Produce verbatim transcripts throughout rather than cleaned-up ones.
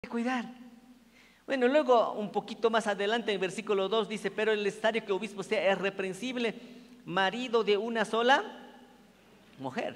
que cuidar. Bueno, luego un poquito más adelante en versículo dos dice, pero es necesario que el obispo sea irreprensible, marido de una sola mujer.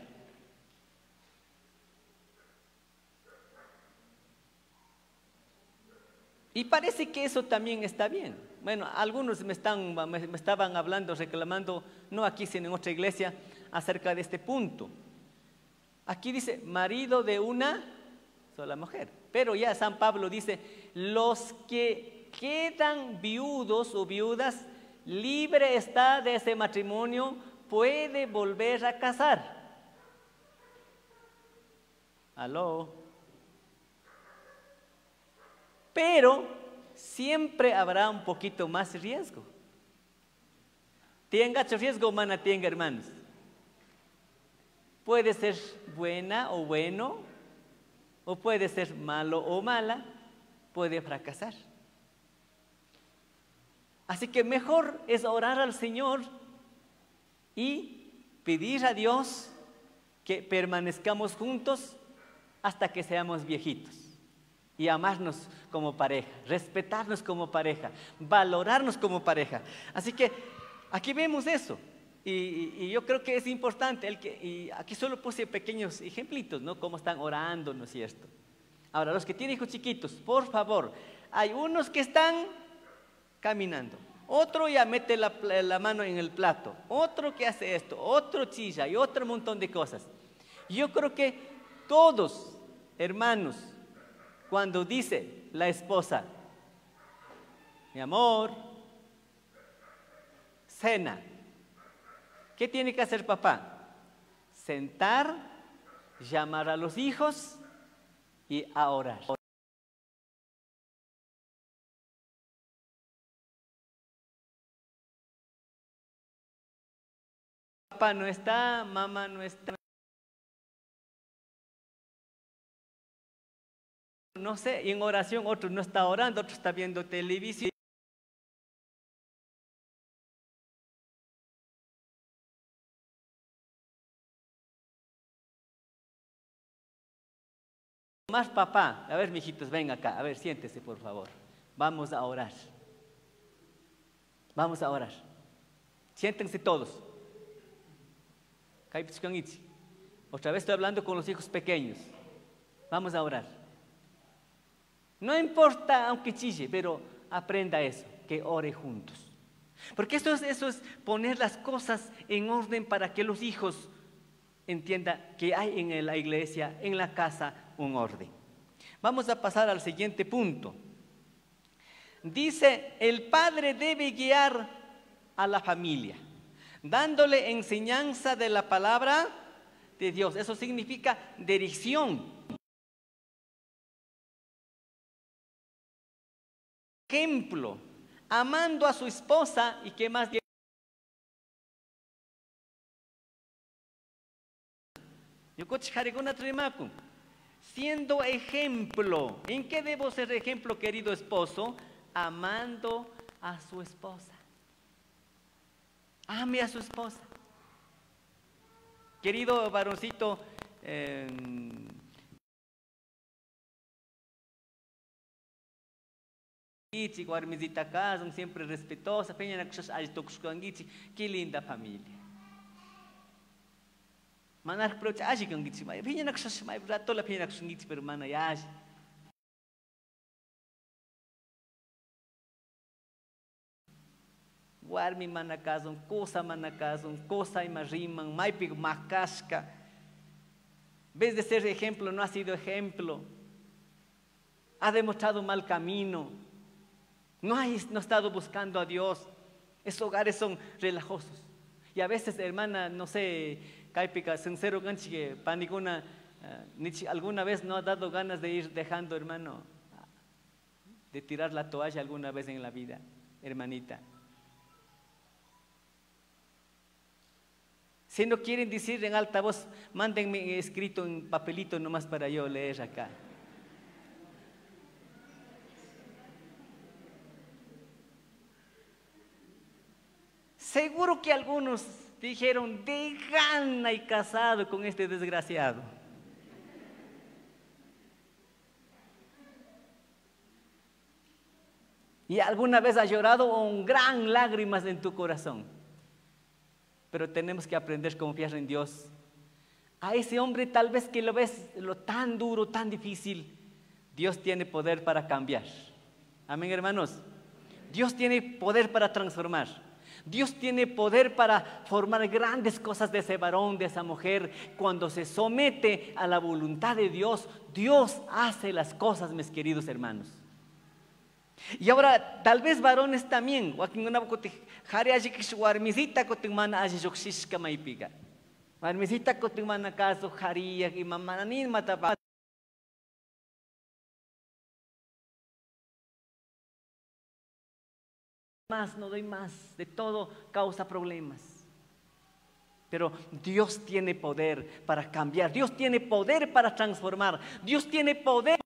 Y parece que eso también está bien. Bueno, algunos me, están, me, me estaban hablando, reclamando, no aquí sino en otra iglesia, acerca de este punto. Aquí dice, marido de una sola mujer. Pero ya San Pablo dice, los que quedan viudos o viudas, libre está de ese matrimonio, puede volver a casar. ¿Aló? Pero siempre habrá un poquito más riesgo. Tenga riesgo, mana, tenga, hermanos. Puede ser buena o bueno, o puede ser malo o mala, puede fracasar. Así que mejor es orar al Señor y pedir a Dios que permanezcamos juntos hasta que seamos viejitos. Y amarnos como pareja, respetarnos como pareja, valorarnos como pareja. Así que aquí vemos eso. Y, y, y yo creo que es importante, el que, y aquí solo puse pequeños ejemplitos, ¿no? Cómo están orando, ¿no es cierto? Ahora, los que tienen hijos chiquitos, por favor, hay unos que están caminando, otro ya mete la, la mano en el plato, otro que hace esto, otro chilla y otro montón de cosas. Yo creo que todos, hermanos, cuando dice la esposa, mi amor, cena, ¿qué tiene que hacer papá? Sentar, llamar a los hijos y a orar. Papá no está, mamá no está. No sé, y en oración otro no está orando, otro está viendo televisión. Más papá, a ver, mijitos, ven acá, a ver, siéntese por favor. Vamos a orar. Vamos a orar. Siéntense todos. Otra vez estoy hablando con los hijos pequeños. Vamos a orar. No importa aunque chille, pero aprenda eso, que ore juntos. Porque eso es, eso es poner las cosas en orden para que los hijos entiendan que hay en la iglesia, en la casa, un orden. Vamos a pasar al siguiente punto. Dice, el padre debe guiar a la familia, dándole enseñanza de la palabra de Dios. Eso significa dirección. Ejemplo, amando a su esposa y qué más. Siendo ejemplo. ¿En qué debo ser ejemplo, querido esposo? Amando a su esposa. Ame a su esposa. Querido varoncito, eh, siempre respetuosa, qué linda familia. Manar proch aji kang gitsi mai pinya nak sas mai brato la pinya nak sungit per mana ya. Warmi mana kazon cosa mana kazon cosa y mariman mai pig macasca. Vez de ser ejemplo no ha sido ejemplo. Ha demostrado mal camino. No ha, no ha estado buscando a Dios. Esos hogares son relajosos. Y a veces, hermana, no sé, Caipica, sincero, ganchi, panicuna, alguna vez no ha dado ganas de ir dejando, hermano, de tirar la toalla alguna vez en la vida, hermanita. Si no quieren decir en alta voz, mándenme escrito en papelito nomás para yo leer acá. Seguro que algunos dijeron, de gana y casado con este desgraciado. Y alguna vez has llorado con gran lágrimas en tu corazón. Pero tenemos que aprender a confiar en Dios. A ese hombre tal vez que lo ves lo tan duro, tan difícil, Dios tiene poder para cambiar. Amén, hermanos. Dios tiene poder para transformar. Dios tiene poder para formar grandes cosas de ese varón, de esa mujer. Cuando se somete a la voluntad de Dios, Dios hace las cosas, mis queridos hermanos. Y ahora, tal vez varones también. Warmisita kuting mana kaso hariya y mamananin matapa. Más, no doy más, de todo causa problemas. Pero Dios tiene poder para cambiar, Dios tiene poder para transformar, Dios tiene poder.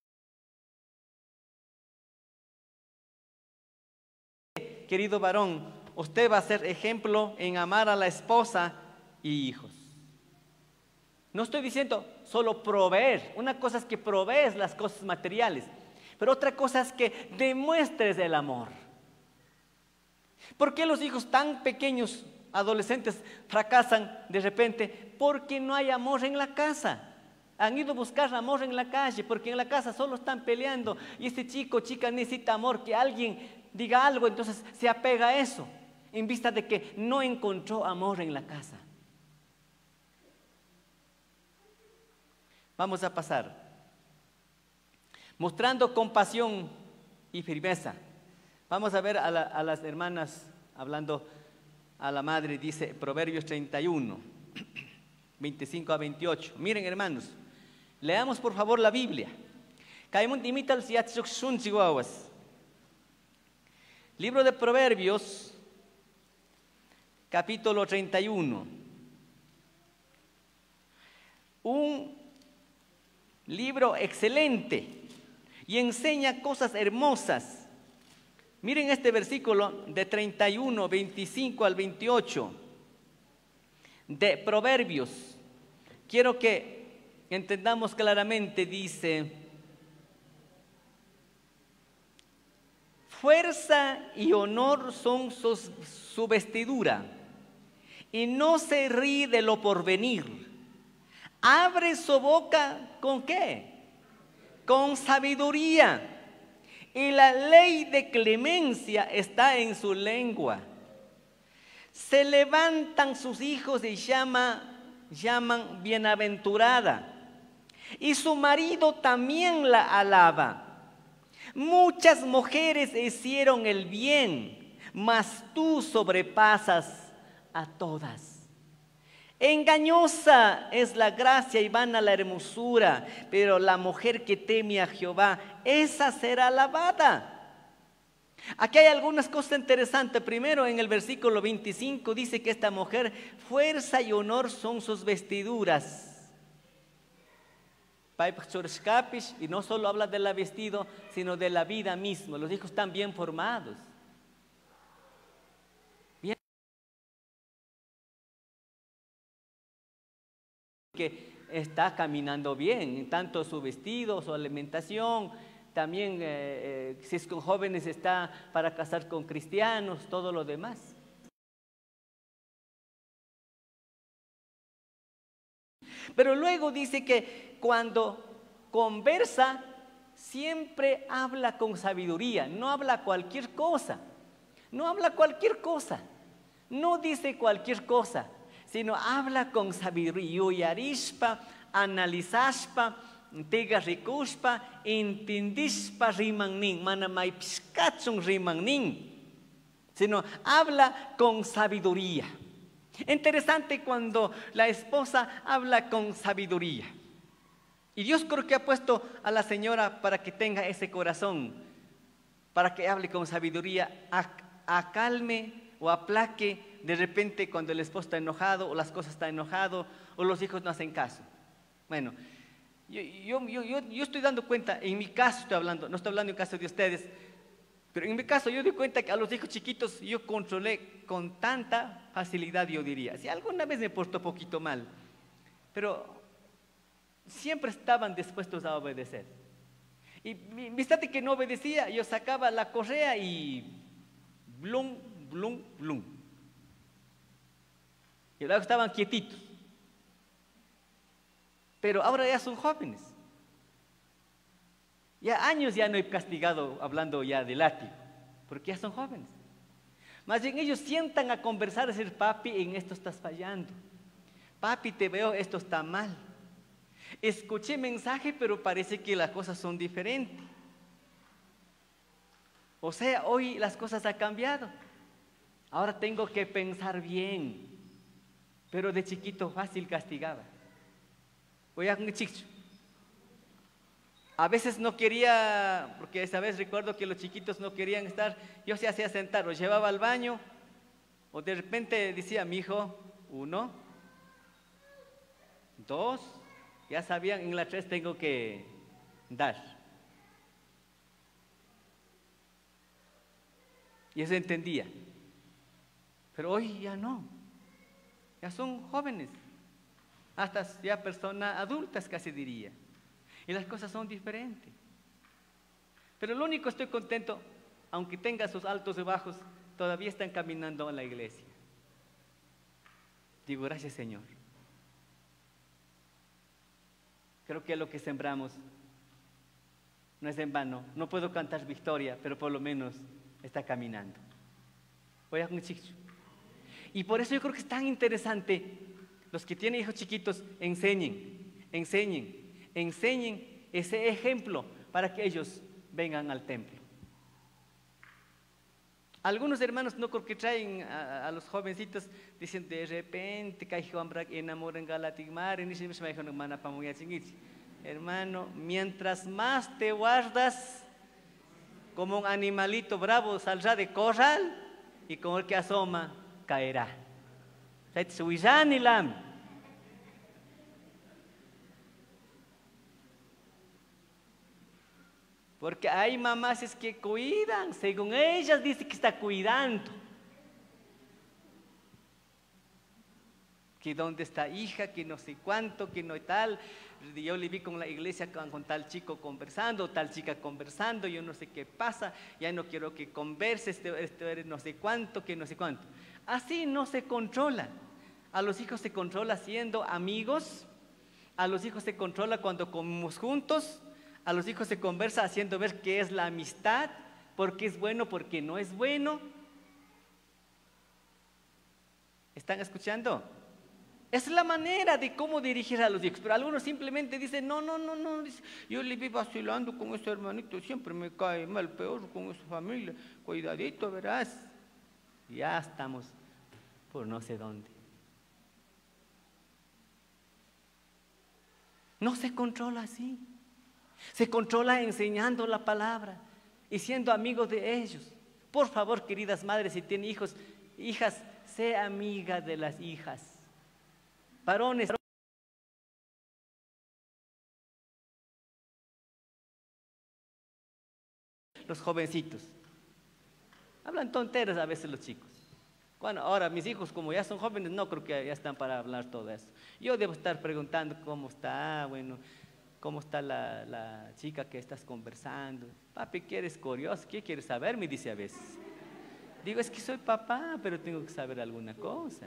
Querido varón, usted va a ser ejemplo en amar a la esposa y hijos. No estoy diciendo solo proveer, una cosa es que provees las cosas materiales, pero otra cosa es que demuestres el amor. ¿Por qué los hijos tan pequeños, adolescentes, fracasan de repente? Porque no hay amor en la casa. Han ido a buscar amor en la calle, porque en la casa solo están peleando. Y este chico, chica necesita amor, que alguien diga algo, entonces se apega a eso, en vista de que no encontró amor en la casa. Vamos a pasar. Mostrando compasión y firmeza. Vamos a ver a, la, a las hermanas hablando a la madre, dice Proverbios treinta y uno, veinticinco a veintiocho. Miren, hermanos, leamos por favor la Biblia. Libro de Proverbios, capítulo treinta y uno. Un libro excelente y enseña cosas hermosas. Miren este versículo de treinta y uno, veinticinco al veintiocho de Proverbios. Quiero que entendamos claramente, dice: fuerza y honor son su, su vestidura, y no se ríe de lo porvenir. Abre su boca, ¿con qué? Con sabiduría. Y la ley de clemencia está en su lengua. Se levantan sus hijos y llama, llaman bienaventurada. Y su marido también la alaba. Muchas mujeres hicieron el bien, mas tú sobrepasas a todas. Engañosa es la gracia y vana la hermosura, pero la mujer que teme a Jehová, esa será alabada. Aquí hay algunas cosas interesantes. Primero, en el versículo veinticinco dice que esta mujer, fuerza y honor son sus vestiduras. Y no solo habla de la vestido, sino de la vida misma. Los hijos están bien formados. Que está caminando bien, tanto su vestido, su alimentación, también eh, eh, si es con jóvenes está para casar con cristianos, todo lo demás. Pero luego dice que cuando conversa, siempre habla con sabiduría, no habla cualquier cosa, no habla cualquier cosa, no dice cualquier cosa, sino habla con sabiduría. Yuyarishpa, analizashpa, tega rikushpa, entendishpa rimannin, manamay piskachun rimannin, sino habla con sabiduría. Interesante cuando la esposa habla con sabiduría. Y Dios creo que ha puesto a la señora para que tenga ese corazón, para que hable con sabiduría, acalme o aplaque de repente cuando el esposo está enojado o las cosas están enojado o los hijos no hacen caso. Bueno, yo, yo, yo, yo, yo estoy dando cuenta, en mi caso estoy hablando, no estoy hablando en caso de ustedes, pero en mi caso yo doy cuenta que a los hijos chiquitos yo controlé con tanta facilidad, yo diría. Si alguna vez me he puesto un poquito mal, pero siempre estaban dispuestos a obedecer. Y vístate que no obedecía, yo sacaba la correa y blum, blum, blum. Y luego estaban quietitos. Pero ahora ya son jóvenes. Ya años ya no he castigado hablando ya de látigo, porque ya son jóvenes. Más bien ellos sientan a conversar, a decir, papi, en esto estás fallando. Papi, te veo, esto está mal. Escuché mensaje, pero parece que las cosas son diferentes. O sea, hoy las cosas han cambiado. Ahora tengo que pensar bien. Pero de chiquito fácil castigaba. Voy a un chico. A veces no quería, porque esa vez recuerdo que los chiquitos no querían estar, yo se hacía sentar, los llevaba al baño, o de repente decía, mi hijo, uno, dos, ya sabían, en la tres tengo que dar. Y eso entendía. Pero hoy ya no, ya son jóvenes, hasta ya personas adultas casi diría. Y las cosas son diferentes. Pero lo único estoy contento, aunque tenga sus altos y bajos, todavía están caminando a la iglesia. Digo, gracias Señor. Creo que lo que sembramos no es en vano. No puedo cantar victoria, pero por lo menos está caminando. Voy a un chico. Y por eso yo creo que es tan interesante, los que tienen hijos chiquitos, enseñen, enseñen. Enseñen ese ejemplo para que ellos vengan al templo. Algunos hermanos no creo que traen a, a los jovencitos, dicen de repente enamoran galatigmar, hermano, mientras más te guardas como un animalito bravo, saldrá de corral y con el que asoma caerá. Porque hay mamás es que cuidan, según ellas dice que está cuidando. Que dónde está hija, que no sé cuánto, que no tal. Yo le vi con la iglesia con, con tal chico conversando, tal chica conversando, yo no sé qué pasa, ya no quiero que converse, este, este no sé cuánto, que no sé cuánto. Así no se controla. A los hijos se controla siendo amigos, a los hijos se controla cuando comemos juntos, a los hijos se conversa haciendo ver qué es la amistad, por qué es bueno, por qué no es bueno. ¿Están escuchando? Es la manera de cómo dirigir a los hijos. Pero algunos simplemente dicen, no, no, no, no. Dice, yo le vi vacilando con ese hermanito, siempre me cae mal, peor con esa familia. Cuidadito, verás. Ya estamos por no sé dónde. No se controla así. Se controla enseñando la palabra y siendo amigos de ellos. Por favor, queridas madres, si tienen hijos, hijas, sé amiga de las hijas. Varones, los jovencitos. Hablan tonteras a veces los chicos. Bueno, ahora mis hijos, como ya son jóvenes, no creo que ya están para hablar todo eso. Yo debo estar preguntando cómo está, bueno, cómo está la, la chica que estás conversando. Papi, ¿qué eres curioso? ¿Qué quieres saber? Me dice a veces. Digo, es que soy papá, pero tengo que saber alguna cosa.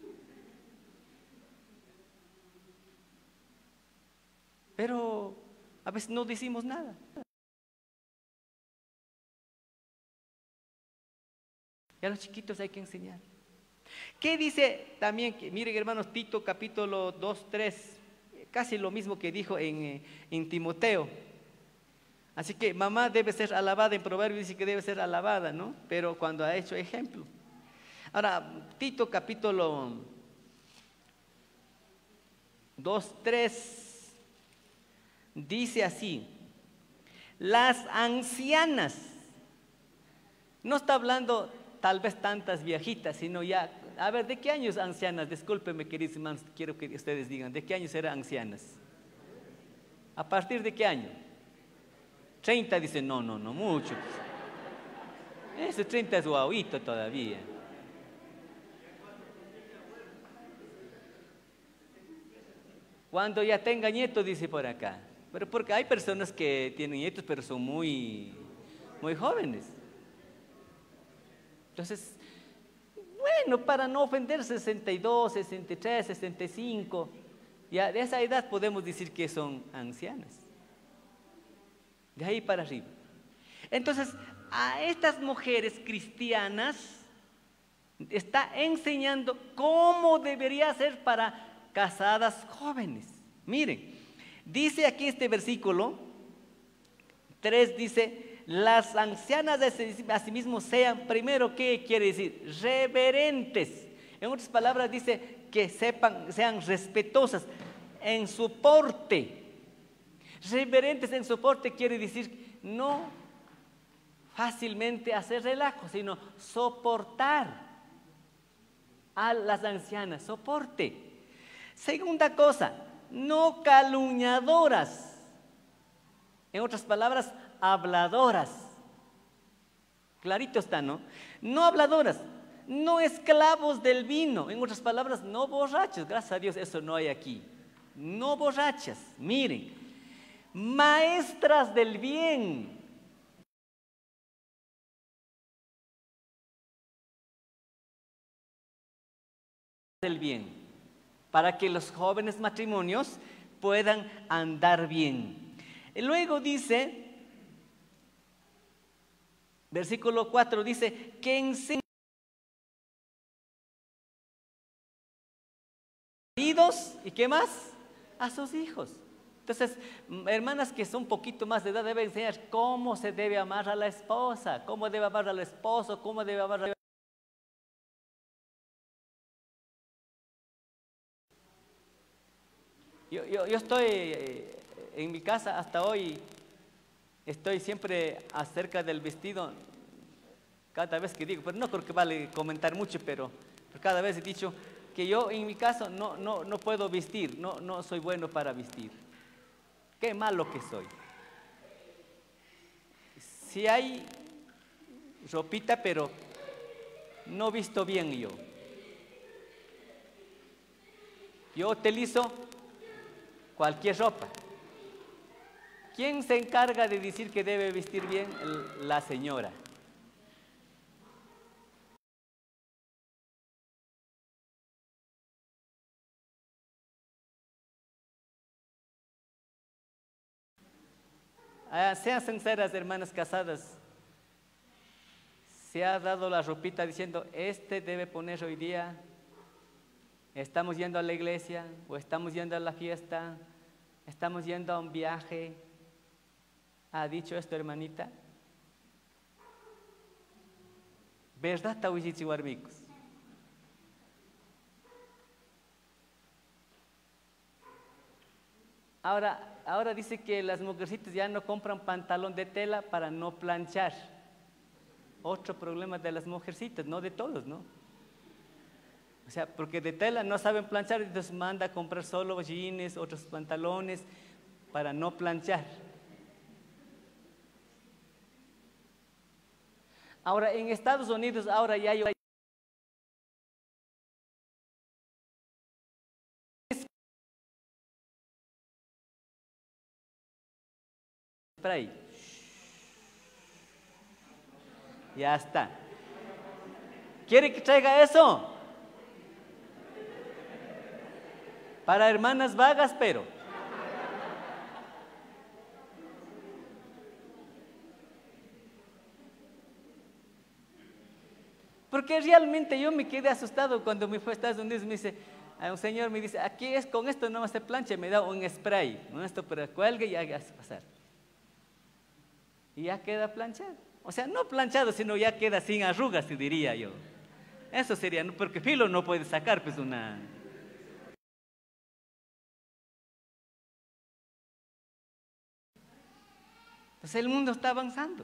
Pero a veces no decimos nada. Y a los chiquitos hay que enseñar. ¿Qué dice también? Miren, hermanos, Tito capítulo dos, tres, casi lo mismo que dijo en, en Timoteo. Así que mamá debe ser alabada, en Proverbios dice que debe ser alabada, ¿no? Pero cuando ha hecho ejemplo. Ahora, Tito capítulo dos, tres, dice así, las ancianas, no está hablando tal vez tantas viejitas, sino ya, a ver, ¿de qué años ancianas? Discúlpenme, queridos hermanos, quiero que ustedes digan, ¿de qué años eran ancianas? ¿A partir de qué año? treinta, dicen, no, no, no, mucho. Ese treinta es guauito todavía. Cuando ya tenga nieto, dice por acá. Pero porque hay personas que tienen nietos, pero son muy, muy jóvenes. Entonces, bueno, para no ofender, sesenta y dos, sesenta y tres, sesenta y cinco, ya de esa edad podemos decir que son ancianas. De ahí para arriba. Entonces, a estas mujeres cristianas está enseñando cómo debería ser para casadas jóvenes. Miren, dice aquí este versículo tres, dice, las ancianas de asimismo sean, primero, ¿qué quiere decir? Reverentes. En otras palabras dice que sepan, sean respetuosas en su porte. Reverentes en su porte quiere decir no fácilmente hacer relajo, sino soportar a las ancianas, soporte. Segunda cosa, no calumniadoras. En otras palabras, habladoras. Clarito está, ¿no? No habladoras, no esclavos del vino. En otras palabras, no borrachos. Gracias a Dios eso no hay aquí. No borrachas, miren. Maestras del bien. Del bien, para que los jóvenes matrimonios puedan andar bien. Y luego dice, versículo cuatro, dice, que enseñen maridos, ¿y qué más? A sus hijos. Entonces, hermanas que son un poquito más de edad deben enseñar cómo se debe amar a la esposa, cómo debe amar al esposo, cómo debe amar a la... Yo, yo, yo estoy eh, en mi casa hasta hoy, estoy siempre acerca del vestido, cada vez que digo, pero no creo que vale comentar mucho, pero, pero cada vez he dicho que yo en mi caso no, no, no puedo vestir, no, no soy bueno para vestir. Qué malo que soy. Si hay ropita, pero no visto bien yo. Yo utilizo cualquier ropa. ¿Quién se encarga de decir que debe vestir bien? La señora. Ah, sean sinceras, hermanas casadas. Se ha dado la ropita diciendo, este debe poner hoy día, estamos yendo a la iglesia, o estamos yendo a la fiesta, estamos yendo a un viaje. ¿Ha dicho esto, hermanita? ¿Verdad, Tawichichihuarmicos? Ahora, ahora dice que las mujercitas ya no compran pantalón de tela para no planchar. Otro problema de las mujercitas, no de todos, ¿no? O sea, porque de tela no saben planchar, entonces manda a comprar solo jeans, otros pantalones para no planchar. Ahora, en Estados Unidos, ahora ya hay spray. Ya está. ¿Quiere que traiga eso? Para hermanas vagas, pero. Porque realmente yo me quedé asustado cuando me fui a Estados Unidos. Me dice, un señor me dice, aquí es con esto no se plancha, me da un spray, ¿no? Esto para cuelgue y haga pasar. Y ya queda planchado. O sea, no planchado, sino ya queda sin arrugas, diría yo. Eso sería, porque filo no puede sacar pues una... Entonces el mundo está avanzando.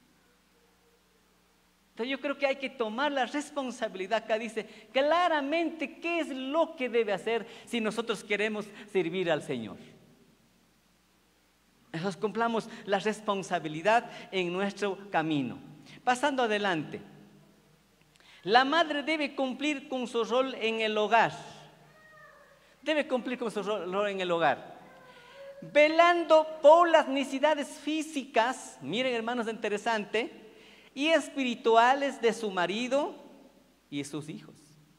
Entonces yo creo que hay que tomar la responsabilidad. Acá dice claramente qué es lo que debe hacer si nosotros queremos servir al Señor. Entonces cumplamos la responsabilidad en nuestro camino. Pasando adelante. La madre debe cumplir con su rol en el hogar. Debe cumplir con su rol en el hogar. velando por las necesidades físicas, miren hermanos, interesante, y espirituales de su marido y sus hijos.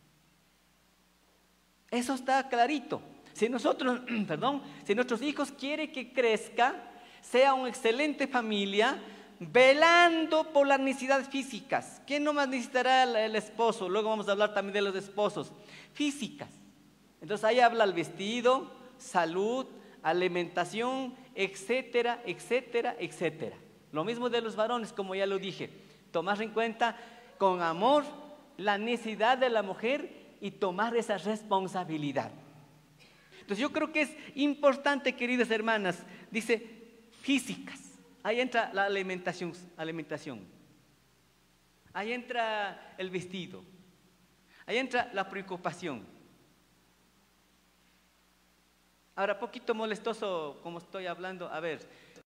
Eso está clarito. Si nosotros, perdón, si nuestros hijos quieren que crezca, sea una excelente familia, velando por las necesidades físicas. ¿Qué nomás necesitará el, el esposo? Luego vamos a hablar también de los esposos. Físicas. Entonces ahí habla el vestido, salud, alimentación, etcétera, etcétera, etcétera. Lo mismo de los varones, como ya lo dije. Tomar en cuenta con amor la necesidad de la mujer y tomar esa responsabilidad. Entonces yo creo que es importante, queridas hermanas, dice físicas. Ahí entra la alimentación, alimentación. Ahí entra el vestido. Ahí entra la preocupación. Ahora, poquito molestoso como estoy hablando, a ver.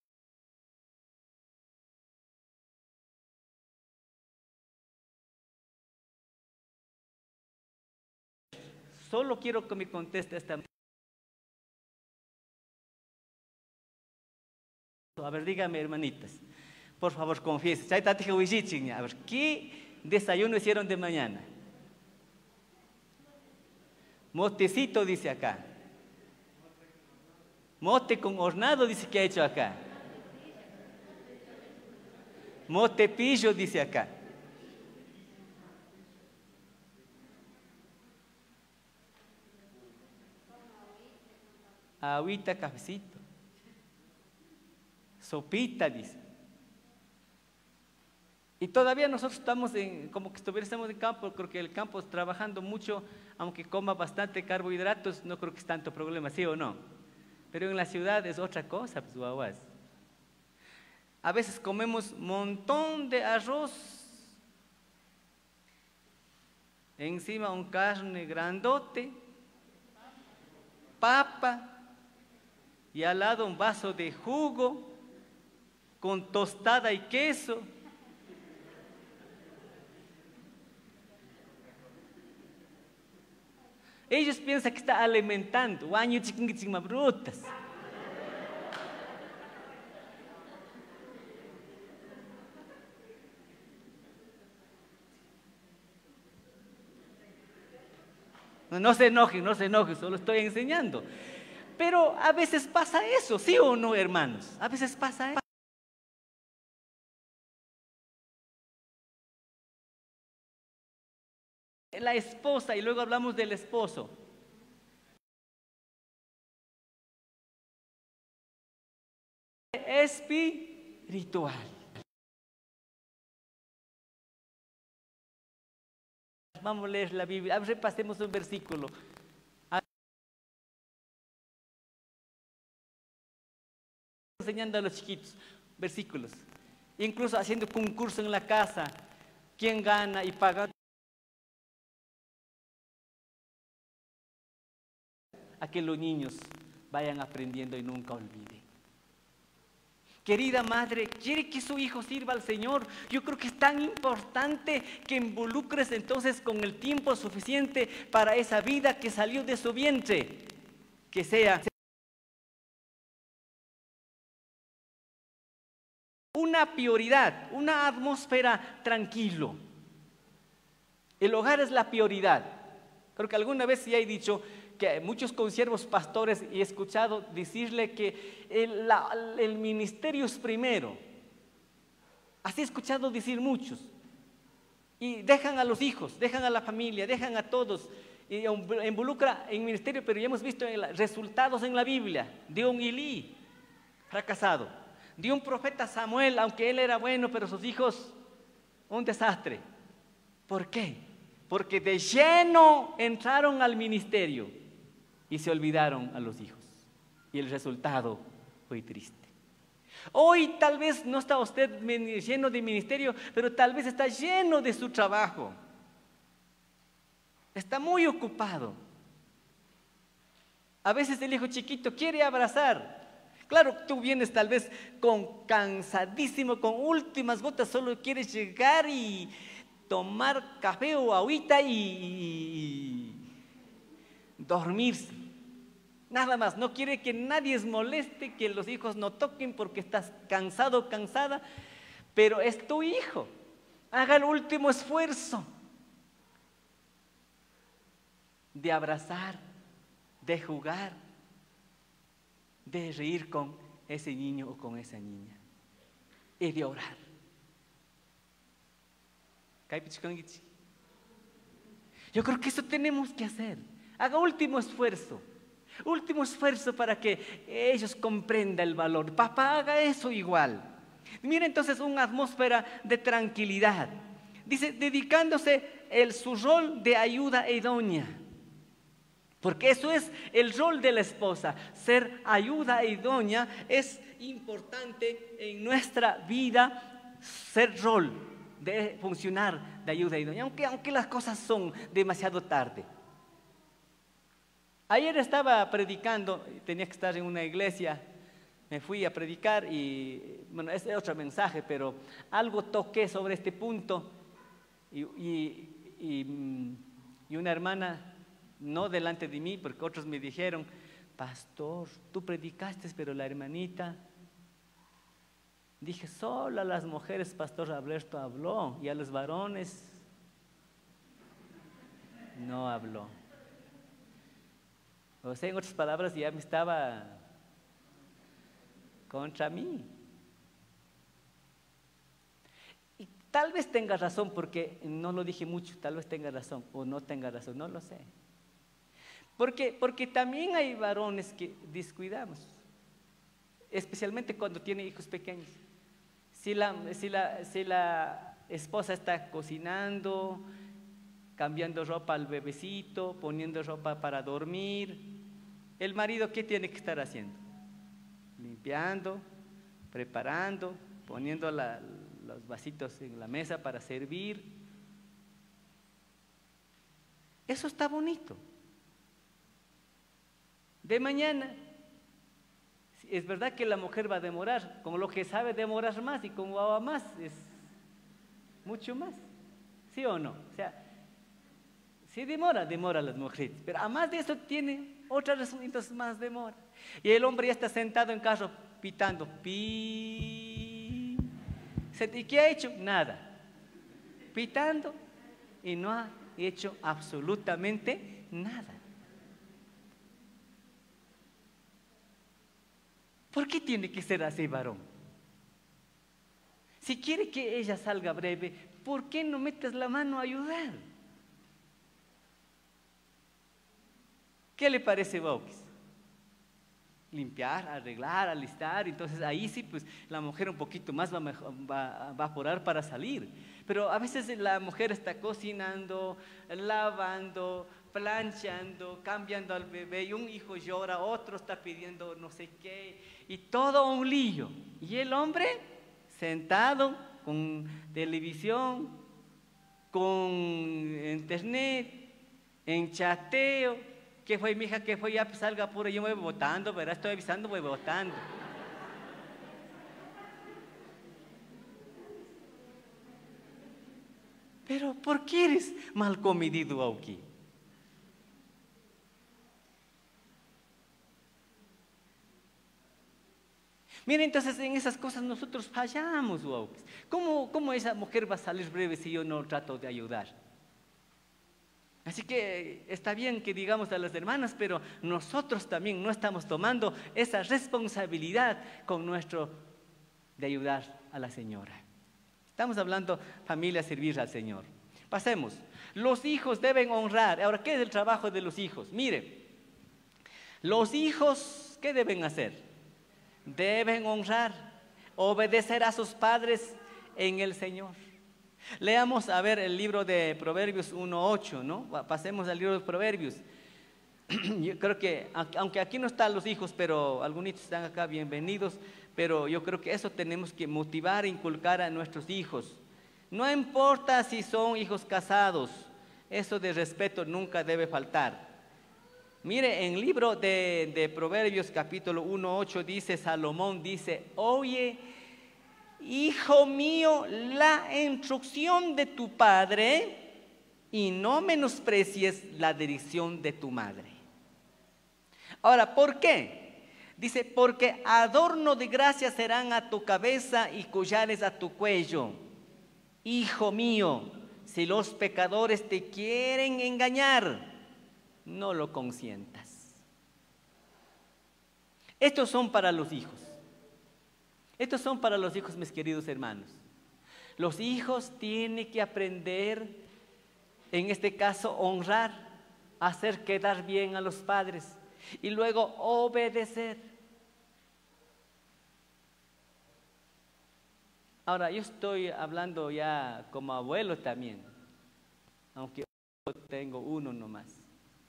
Solo quiero que me conteste esta. A ver, dígame, hermanitas, por favor, confiesen. A ver, ¿qué desayuno hicieron de mañana? Motecito, dice acá. Mote con hornado, dice que ha hecho acá. Motepillo, dice acá. Agüita, cafecito. Sopita, dice. Y todavía nosotros estamos en, como que estuviésemos en campo, creo que el campo es trabajando mucho, aunque coma bastante carbohidratos, no creo que es tanto problema, ¿sí o no? Pero en la ciudad es otra cosa, pues guaguas. A veces comemos un montón de arroz, encima un carne grandote, papa, y al lado un vaso de jugo, con tostada y queso. Ellos piensan que está alimentando, guaño chiquinguichima brutas. No, no se enojen, no se enojen, solo estoy enseñando. Pero a veces pasa eso, ¿sí o no, hermanos? A veces pasa eso. La esposa, y luego hablamos del esposo. Espiritual. Vamos a leer la Biblia, a ver, repasemos un versículo. Enseñando a los chiquitos versículos, incluso haciendo concurso en la casa, quién gana y paga, a que los niños vayan aprendiendo y nunca olviden. Querida madre, ¿quiere que su hijo sirva al Señor? Yo creo que es tan importante que involucres entonces con el tiempo suficiente para esa vida que salió de su vientre, que sea una prioridad, una atmósfera tranquilo. El hogar es la prioridad. Creo que alguna vez ya he dicho que muchos consiervos pastores he escuchado decirle que el, la, el ministerio es primero. Así he escuchado decir muchos. Y dejan a los hijos, dejan a la familia, dejan a todos. Y involucra en ministerio, pero ya hemos visto resultados en la Biblia de un Elí fracasado, de un profeta Samuel, aunque él era bueno, pero sus hijos, un desastre. ¿Por qué? Porque de lleno entraron al ministerio y se olvidaron a los hijos. Y el resultado fue triste. Hoy tal vez no está usted lleno de ministerio, pero tal vez está lleno de su trabajo. Está muy ocupado. A veces el hijo chiquito quiere abrazar. Claro, tú vienes tal vez con cansadísimo, con últimas gotas, solo quieres llegar y tomar café o agüita y, y dormirse. Nada más, no quiere que nadie se moleste, que los hijos no toquen porque estás cansado o cansada, pero es tu hijo. Haga el último esfuerzo de abrazar, de jugar, de reír con ese niño o con esa niña y de orar. Yo creo que eso tenemos que hacer. Haga último esfuerzo. Último esfuerzo para que ellos comprendan el valor. Papá, haga eso igual. Mira entonces una atmósfera de tranquilidad. Dice, dedicándose el, su rol de ayuda idónea. Porque eso es el rol de la esposa. Ser ayuda idónea es importante en nuestra vida, ser rol de funcionar de ayuda idónea, aunque, aunque las cosas son demasiado tarde. Ayer estaba predicando, tenía que estar en una iglesia, me fui a predicar y, bueno, es otro mensaje, pero algo toqué sobre este punto y, y, y, y una hermana, no delante de mí, porque otros me dijeron, pastor, tú predicaste, pero la hermanita, dije, solo a las mujeres, pastor Alberto habló, y a los varones no habló. O sea, en otras palabras, ya me estaba contra mí. Y tal vez tenga razón, porque no lo dije mucho, tal vez tenga razón, o no tenga razón, no lo sé. Porque, porque también hay varones que descuidamos, especialmente cuando tienen hijos pequeños. Si la, si la, si la esposa está cocinando, cambiando ropa al bebecito, poniendo ropa para dormir, el marido, ¿qué tiene que estar haciendo? Limpiando, preparando, poniendo la, los vasitos en la mesa para servir. Eso está bonito. De mañana, es verdad que la mujer va a demorar, como lo que sabe demorar más y como va más, es mucho más, ¿sí o no? O sea, si demora, demora las mujeres, pero además de eso tiene otras razones más demora. Y el hombre ya está sentado en carro pitando, pi. ¿Y qué ha hecho? Nada. Pitando y no ha hecho absolutamente nada. ¿Por qué tiene que ser así, varón? Si quiere que ella salga breve, ¿por qué no metes la mano a ayudar? ¿Qué le parece, Baukis? Limpiar, arreglar, alistar, entonces ahí sí, pues la mujer un poquito más va, va, va a apurar para salir. Pero a veces la mujer está cocinando, lavando, planchando, cambiando al bebé, y un hijo llora, otro está pidiendo no sé qué, y todo un lío. Y el hombre sentado con televisión, con internet, en chateo. ¿Qué fue, mija? ¿Qué fue? Ya pues, salga pura, yo me voy votando, ¿verdad? Estoy avisando, voy votando. Pero, ¿por qué eres mal comedido aquí? Mira, entonces en esas cosas nosotros fallamos, Baukis. ¿Cómo, ¿Cómo esa mujer va a salir breve si yo no trato de ayudar? Así que está bien que digamos a las hermanas, pero nosotros también no estamos tomando esa responsabilidad con nuestro de ayudar a la señora. Estamos hablando familia, servir al Señor. Pasemos. Los hijos deben honrar. Ahora, ¿qué es el trabajo de los hijos? Mire, los hijos, ¿qué deben hacer? Deben honrar, obedecer a sus padres en el Señor. Leamos a ver el libro de Proverbios uno ocho, ¿no? Pasemos al libro de Proverbios. Yo creo que, aunque aquí no están los hijos, pero algunos están acá, bienvenidos, pero yo creo que eso tenemos que motivar e inculcar a nuestros hijos. No importa si son hijos casados, eso de respeto nunca debe faltar. Mire, en el libro de, de Proverbios capítulo uno ocho dice, Salomón dice, oye, hijo mío, la instrucción de tu padre y no menosprecies la dirección de tu madre. Ahora, ¿por qué? Dice, porque adorno de gracia serán a tu cabeza y collares a tu cuello. Hijo mío, si los pecadores te quieren engañar, no lo consientas. Estos son para los hijos. Estos son para los hijos, mis queridos hermanos. Los hijos tienen que aprender, en este caso, honrar, hacer quedar bien a los padres y luego obedecer. Ahora, yo estoy hablando ya como abuelo también, aunque yo tengo uno nomás.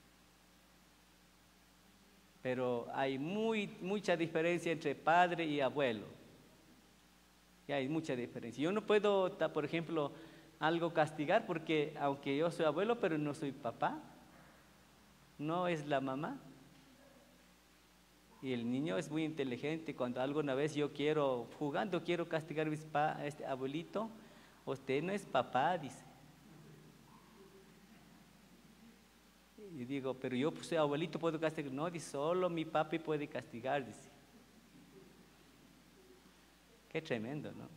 Pero hay muy, mucha diferencia entre padre y abuelo. Y hay mucha diferencia. Yo no puedo, por ejemplo, algo castigar porque aunque yo soy abuelo, pero no soy papá. No es la mamá. Y el niño es muy inteligente. Cuando alguna vez yo quiero, jugando, quiero castigar a este abuelito, usted no es papá, dice. Y digo, pero yo pues, soy abuelito, puedo castigar. No, dice, solo mi papi puede castigar, dice. Qué tremendo, ¿no?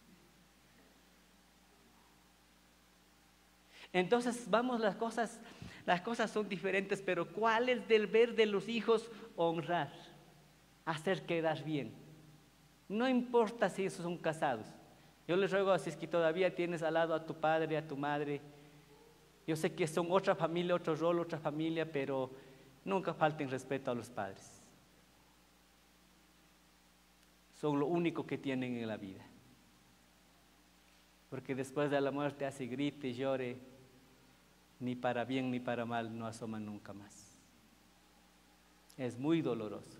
Entonces, vamos, las cosas, las cosas son diferentes, pero ¿cuál es el deber de los hijos? Honrar, hacer quedar bien. No importa si esos son casados. Yo les ruego, si es que todavía tienes al lado a tu padre, a tu madre. Yo sé que son otra familia, otro rol, otra familia, pero nunca falten respeto a los padres. Son lo único que tienen en la vida. Porque después de la muerte así grite, llore, ni para bien ni para mal no asoman nunca más. Es muy doloroso.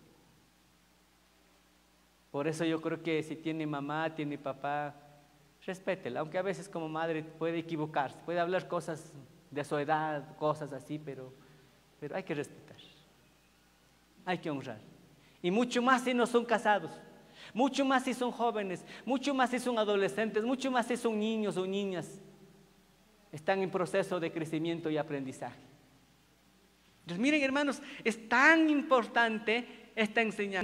Por eso yo creo que si tiene mamá, tiene papá, respétela, aunque a veces como madre puede equivocarse, puede hablar cosas de su edad, cosas así, pero, pero hay que respetar, hay que honrar. Y mucho más si no son casados. Mucho más si son jóvenes, mucho más si son adolescentes, mucho más si son niños o niñas. Están en proceso de crecimiento y aprendizaje. Entonces, miren, hermanos, es tan importante esta enseñanza.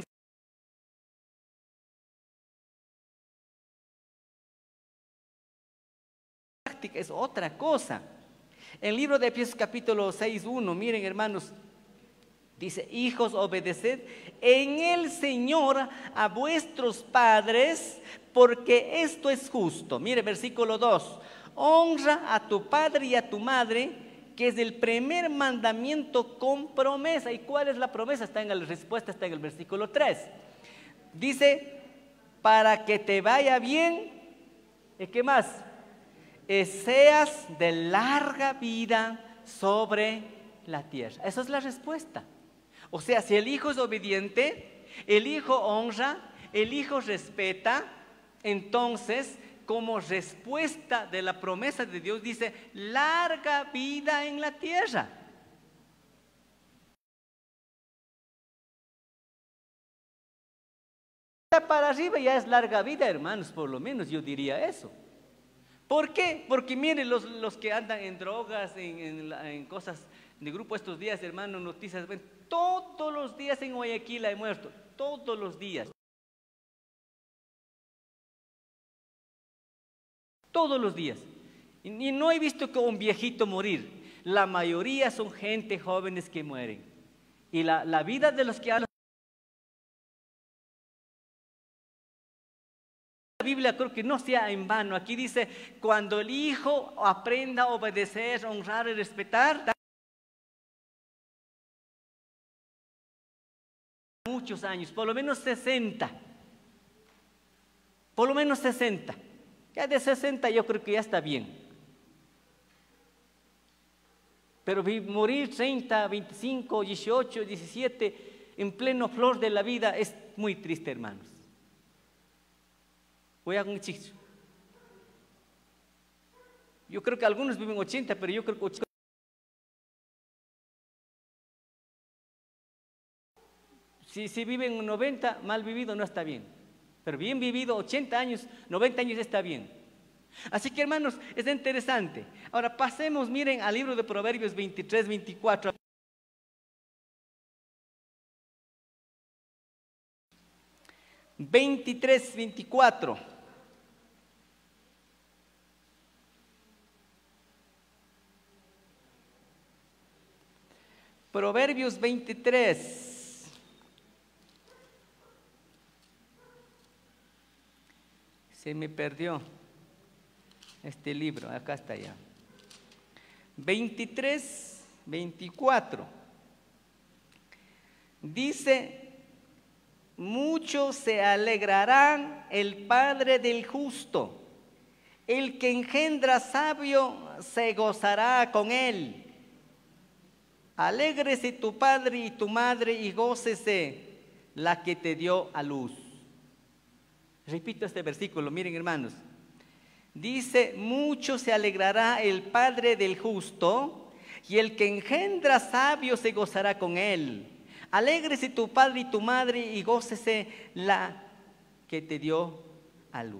La práctica es otra cosa. En el libro de Efesios capítulo seis, uno, miren, hermanos, dice, hijos, obedeced en el Señor a vuestros padres, porque esto es justo. Mire, versículo dos. Honra a tu padre y a tu madre, que es el primer mandamiento con promesa. ¿Y cuál es la promesa? Está en la respuesta, está en el versículo tres. Dice, para que te vaya bien, ¿y qué más? Y seas de larga vida sobre la tierra. Esa es la respuesta. O sea, si el hijo es obediente, el hijo honra, el hijo respeta, entonces, como respuesta de la promesa de Dios, dice, larga vida en la tierra. Para arriba ya es larga vida, hermanos, por lo menos yo diría eso. ¿Por qué? Porque miren, los, los que andan en drogas, en, en, en cosas de grupo estos días, hermanos, noticias, ven, todos los días en Guayaquil hay muertos, todos los días. Todos los días. Y, y no he visto que un viejito morir. La mayoría son gente jóvenes que mueren. Y la, la vida de los que hablan. La Biblia creo que no sea en vano. Aquí dice, cuando el hijo aprenda a obedecer, honrar y respetar, muchos años, por lo menos sesenta. Por lo menos sesenta. Ya de sesenta yo creo que ya está bien. Pero morir treinta, veinticinco, dieciocho, diecisiete, en pleno flor de la vida, es muy triste, hermanos. Voy a un chico. Yo creo que algunos viven ochenta, pero yo creo que ochenta. Si, si viven noventa, mal vivido no está bien. Pero bien vivido, ochenta años, noventa años está bien. Así que, hermanos, es interesante. Ahora pasemos, miren, al libro de Proverbios veintitrés, veinticuatro. veintitrés, veinticuatro. Proverbios veintitrés. Se me perdió este libro, acá está ya. veintitrés, veinticuatro. Dice, mucho se alegrará el padre del justo, el que engendra sabio se gozará con él. Alégrese tu padre y tu madre y gócese la que te dio a luz. Repito este versículo, miren hermanos. Dice, mucho se alegrará el padre del justo y el que engendra sabio se gozará con él. Alégrese tu padre y tu madre y gócese la que te dio a luz.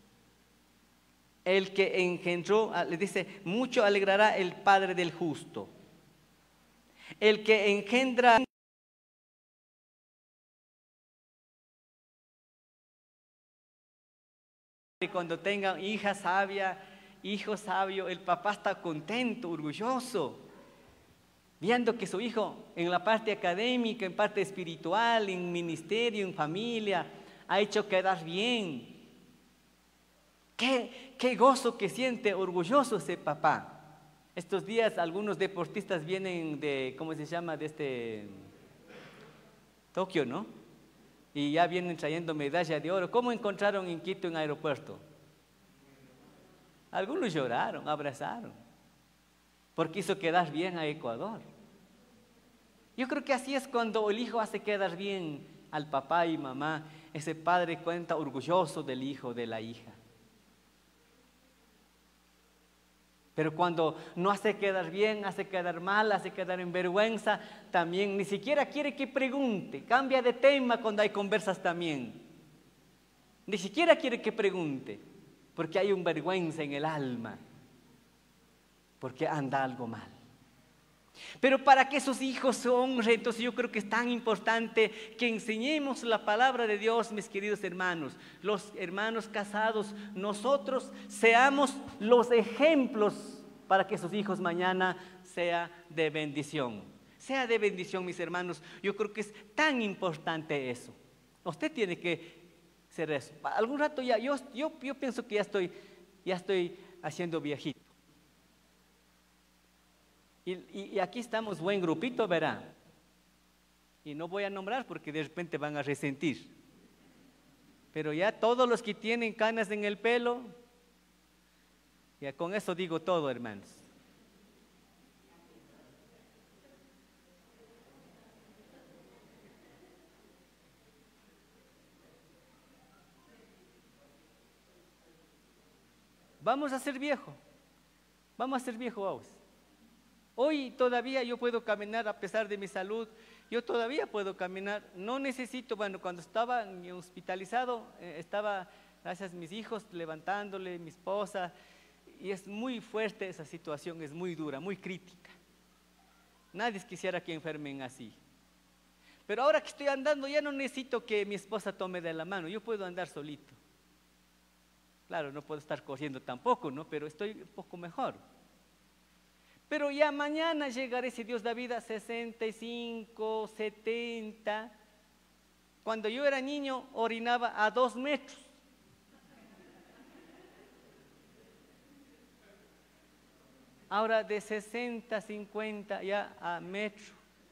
El que engendró, le dice, mucho alegrará el padre del justo. El que engendra cuando tenga hija sabia, hijo sabio, el papá está contento, orgulloso, viendo que su hijo en la parte académica, en parte espiritual, en ministerio, en familia, ha hecho quedar bien. Qué, qué gozo que siente orgulloso ese papá. Estos días algunos deportistas vienen de, ¿cómo se llama? De este Tokio, ¿no? Y ya vienen trayendo medalla de oro. ¿Cómo encontraron en Quito en aeropuerto? Algunos lloraron, abrazaron, porque hizo quedar bien a Ecuador. Yo creo que así es cuando el hijo hace quedar bien al papá y mamá. Ese padre cuenta orgulloso del hijo, de la hija. Pero cuando no hace quedar bien, hace quedar mal, hace quedar en vergüenza, también ni siquiera quiere que pregunte. Cambia de tema cuando hay conversas también. Ni siquiera quiere que pregunte, porque hay un vergüenza en el alma, porque anda algo mal. Pero para que sus hijos se honren, entonces yo creo que es tan importante que enseñemos la palabra de Dios, mis queridos hermanos. Los hermanos casados, nosotros seamos los ejemplos para que sus hijos mañana sea de bendición. Sea de bendición, mis hermanos. Yo creo que es tan importante eso. Usted tiene que ser eso. Algún rato ya, yo, yo, yo pienso que ya estoy, ya estoy haciendo viejito. Y, y, y aquí estamos buen grupito, verá. Y no voy a nombrar porque de repente van a resentir. Pero ya todos los que tienen canas en el pelo, ya con eso digo todo, hermanos. Vamos a ser viejo. Vamos a ser viejo, vamos. Hoy todavía yo puedo caminar a pesar de mi salud, yo todavía puedo caminar, no necesito, bueno, cuando estaba hospitalizado, eh, estaba, gracias a mis hijos, levantándole, mi esposa, y es muy fuerte esa situación, es muy dura, muy crítica. Nadie quisiera que enfermen así. Pero ahora que estoy andando ya no necesito que mi esposa tome de la mano, yo puedo andar solito. Claro, no puedo estar corriendo tampoco, ¿no? Pero estoy un poco mejor. Pero ya mañana llegaré, si Dios da vida, sesenta y cinco, setenta. Cuando yo era niño, orinaba a dos metros. Ahora de sesenta, cincuenta, ya a metro.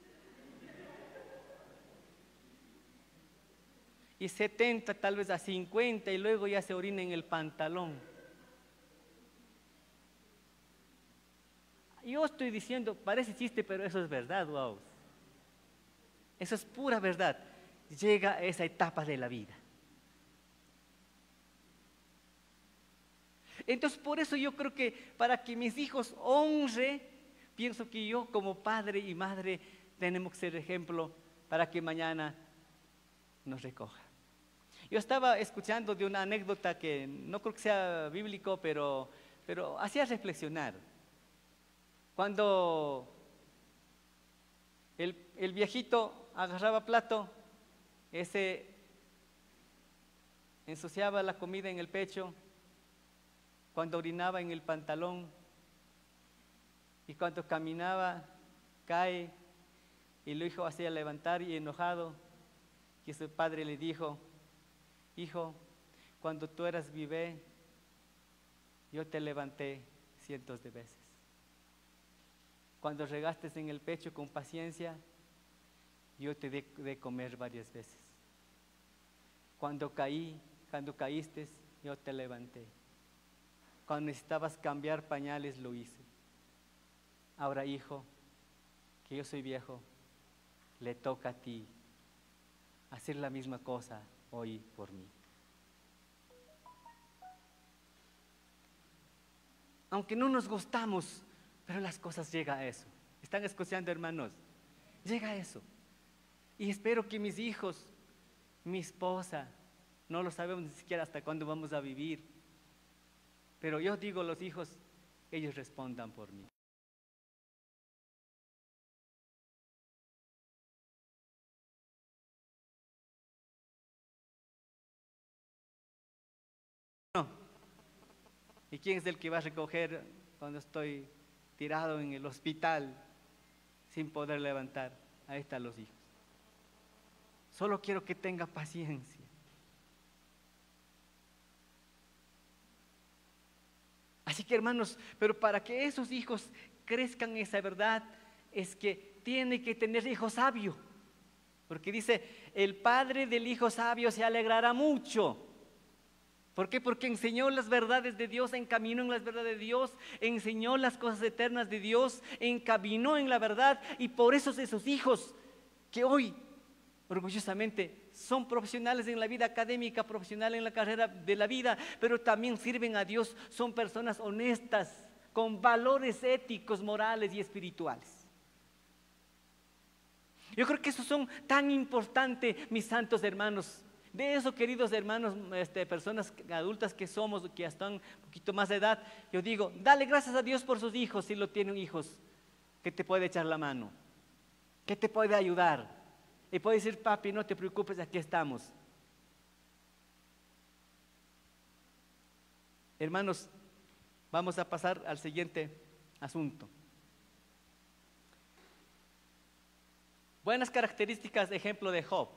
Y setenta tal vez a cincuenta y luego ya se orina en el pantalón. Yo estoy diciendo, parece chiste, pero eso es verdad, wow. Eso es pura verdad. Llega a esa etapa de la vida. Entonces, por eso yo creo que para que mis hijos honren, pienso que yo como padre y madre tenemos que ser ejemplo para que mañana nos recoja. Yo estaba escuchando de una anécdota que no creo que sea bíblico, pero, pero hacía reflexionar. Cuando el, el viejito agarraba plato, ese ensuciaba la comida en el pecho, cuando orinaba en el pantalón, y cuando caminaba, cae, y lo hijo hacía levantar y enojado, y su padre le dijo: hijo, cuando tú eras bebé, yo te levanté cientos de veces. Cuando regaste en el pecho con paciencia, yo te di de comer varias veces. Cuando caí, cuando caíste, yo te levanté. Cuando necesitabas cambiar pañales, lo hice. Ahora, hijo, que yo soy viejo, le toca a ti hacer la misma cosa hoy por mí. Aunque no nos gustamos, pero las cosas llegan a eso. ¿Están escuchando, hermanos? Llega a eso. Y espero que mis hijos, mi esposa, no lo sabemos ni siquiera hasta cuándo vamos a vivir, pero yo digo, los hijos, ellos respondan por mí. No. ¿Y quién es el que va a recoger cuando estoy tirado en el hospital sin poder levantar? Ahí están los hijos. Solo quiero que tenga paciencia. Así que, hermanos, pero para que esos hijos crezcan en esa verdad, es que tiene que tener hijo sabio. Porque dice, el padre del hijo sabio se alegrará mucho. ¿Por qué? Porque enseñó las verdades de Dios, encaminó en las verdades de Dios, enseñó las cosas eternas de Dios, encaminó en la verdad, y por eso esos hijos que hoy, orgullosamente, son profesionales en la vida académica, profesionales en la carrera de la vida, pero también sirven a Dios, son personas honestas, con valores éticos, morales y espirituales. Yo creo que esos son tan importantes, mis santos hermanos. De eso, queridos hermanos, este, personas adultas que somos, que están un poquito más de edad, yo digo, dale gracias a Dios por sus hijos, si lo tienen hijos, que te puede echar la mano, que te puede ayudar. Y puede decir, papi, no te preocupes, aquí estamos. Hermanos, vamos a pasar al siguiente asunto. Buenas características, ejemplo de Job.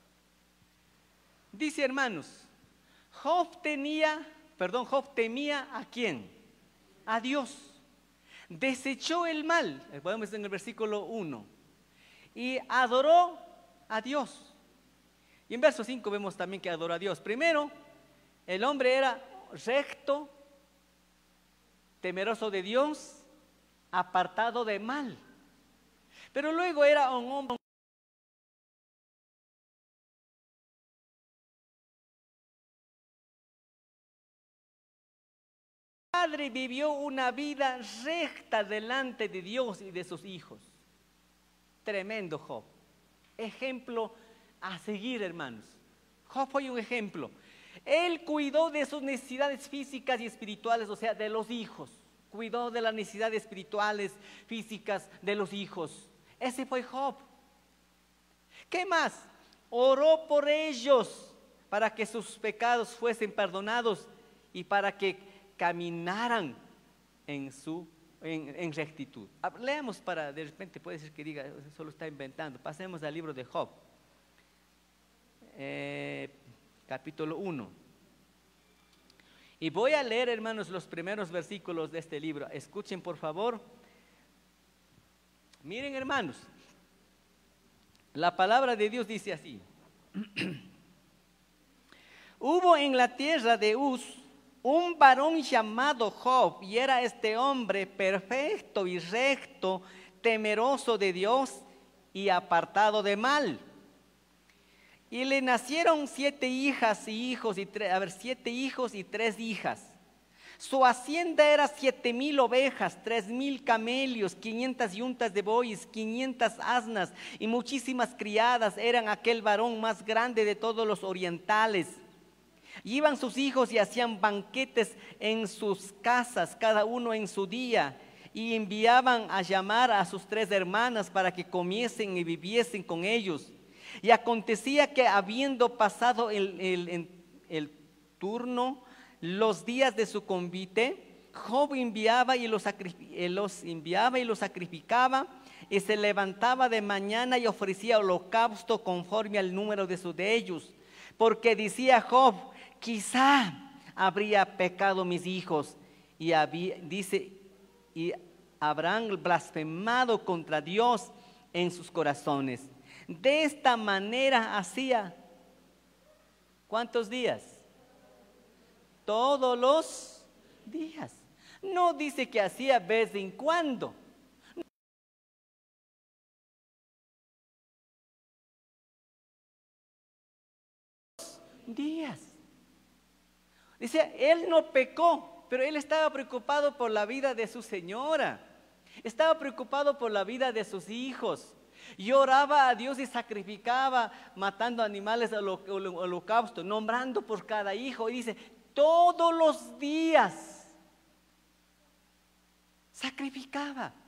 Dice, hermanos, Job tenía, perdón, Job temía ¿a quién? A Dios. Desechó el mal, podemos ver en el versículo uno, y adoró a Dios. Y en verso cinco vemos también que adoró a Dios. Primero, el hombre era recto, temeroso de Dios, apartado de mal. Pero luego era un hombre padre, vivió una vida recta delante de Dios y de sus hijos. Tremendo Job. Ejemplo a seguir, hermanos. Job fue un ejemplo. Él cuidó de sus necesidades físicas y espirituales, o sea, de los hijos. Cuidó de las necesidades espirituales, físicas de los hijos. Ese fue Job. ¿Qué más? Oró por ellos para que sus pecados fuesen perdonados y para que caminaran en su en, en rectitud. Leamos para, de repente puede ser que diga, solo está inventando. Pasemos al libro de Job, eh, capítulo uno. Y voy a leer, hermanos, los primeros versículos de este libro. Escuchen, por favor. Miren, hermanos, la palabra de Dios dice así. Hubo en la tierra de Uz un varón llamado Job, y era este hombre perfecto y recto, temeroso de Dios y apartado de mal. Y le nacieron siete hijas y hijos, y tres, a ver, siete hijos y tres hijas. Su hacienda era siete mil ovejas, tres mil camelios, quinientas yuntas de bueyes, quinientas asnas y muchísimas criadas. Eran aquel varón más grande de todos los orientales. Y iban sus hijos y hacían banquetes en sus casas, cada uno en su día, y enviaban a llamar a sus tres hermanas para que comiesen y viviesen con ellos. Y acontecía que habiendo pasado el, el, el turno, los días de su convite, Job enviaba y los, los enviaba y los sacrificaba, y se levantaba de mañana y ofrecía holocausto conforme al número de sus de ellos, porque decía Job, quizá habría pecado mis hijos, y había, dice, y habrán blasfemado contra Dios en sus corazones. De esta manera hacía, ¿cuántos días? Todos los días. No dice que hacía de vez en cuando. Días. Dice, él no pecó, pero él estaba preocupado por la vida de su señora. Estaba preocupado por la vida de sus hijos. Y oraba a Dios y sacrificaba, matando animales al holocausto, nombrando por cada hijo. Y dice, todos los días sacrificaba.